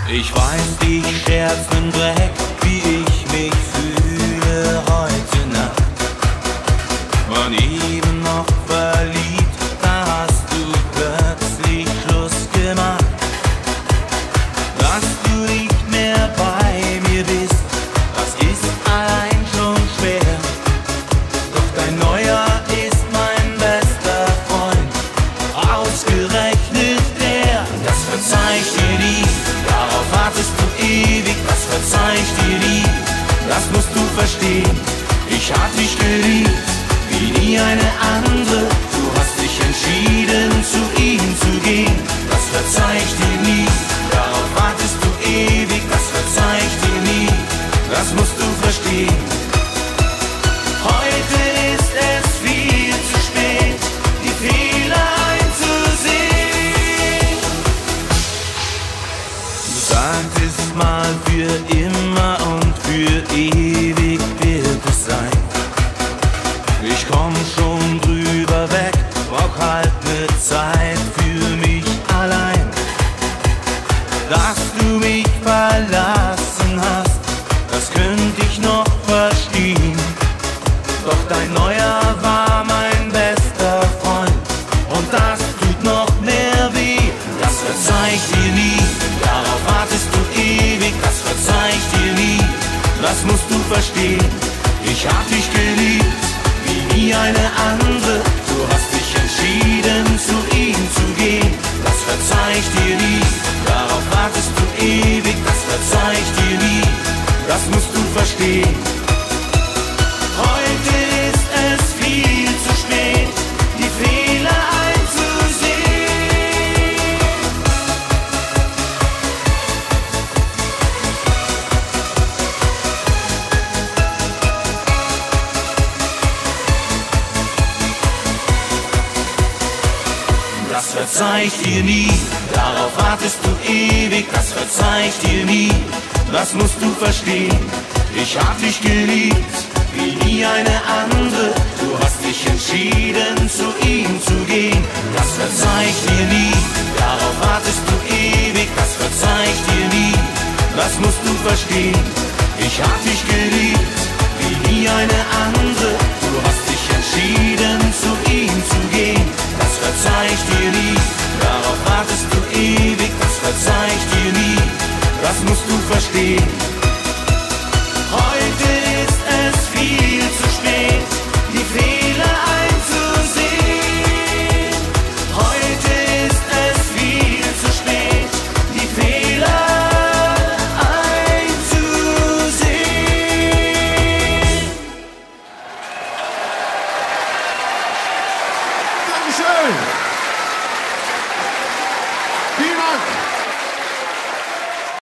Ich weiß, dich schärft nen Dreck, wie ich mich fühle heute Nacht. War eben noch verliebt, da hast du plötzlich Schluss gemacht. Dass du nicht mehr bei mir bist, das ist allein schon schwer. Doch dein Neuer ist mein bester Freund, ausgerechnet der. Das verzeih ich dir nie, darauf wartest du ewig. Das verzeih ich dir nie, das musst du verstehen. Ich hab dich geliebt, wie nie eine andere. Du hast dich entschieden, zu ihm zu gehen. Das verzeih ich dir nie, darauf wartest du ewig. Das verzeih ich dir nie, das musst du verstehen. Heute ist es viel zu spät, die Fehler einzusehen. Du sagtest mal, für immer und für ewig wird es sein. Ich komm schon drüber weg, brauch halt ne Zeit für mich allein. Dass du mich verlassen hast, das könnte ich noch verstehen. Doch dein Neuer war mein bester Freund und das tut noch mehr weh. Das verzeih ich dir nie, darauf wartest du ewig. Das verzeih ich dir nie, das musst du verstehen. Ich hab dich geliebt, wie nie eine andere. Du hast dich entschieden, zu ihm zu gehen. Das verzeih ich dir nie, darauf wartest du ewig. Das verzeih ich dir nie, das musst du verstehen. Heute ist es viel zu spät, die Fehler einzusehen. Das verzeih ich dir nie, darauf wartest du ewig. Das verzeih ich dir nie, das musst du verstehen. Ich hab dich geliebt, wie nie eine andere. Du hast dich entschieden, zu ihm zu gehen. Das verzeih ich dir nie, darauf wartest du ewig. Das verzeih ich dir nie, das musst du verstehen. Ich hab dich geliebt, wie nie eine andere. Du hast dich entschieden, zu ihm zu gehen. Das verzeih ich dir nie, darauf wartest du ewig. Das verzeih ich dir nie, das musst du verstehen. Heute ist es viel zu spät, die Fehler einzusehen. Heute ist es viel zu spät, die Fehler einzusehen. Dankeschön.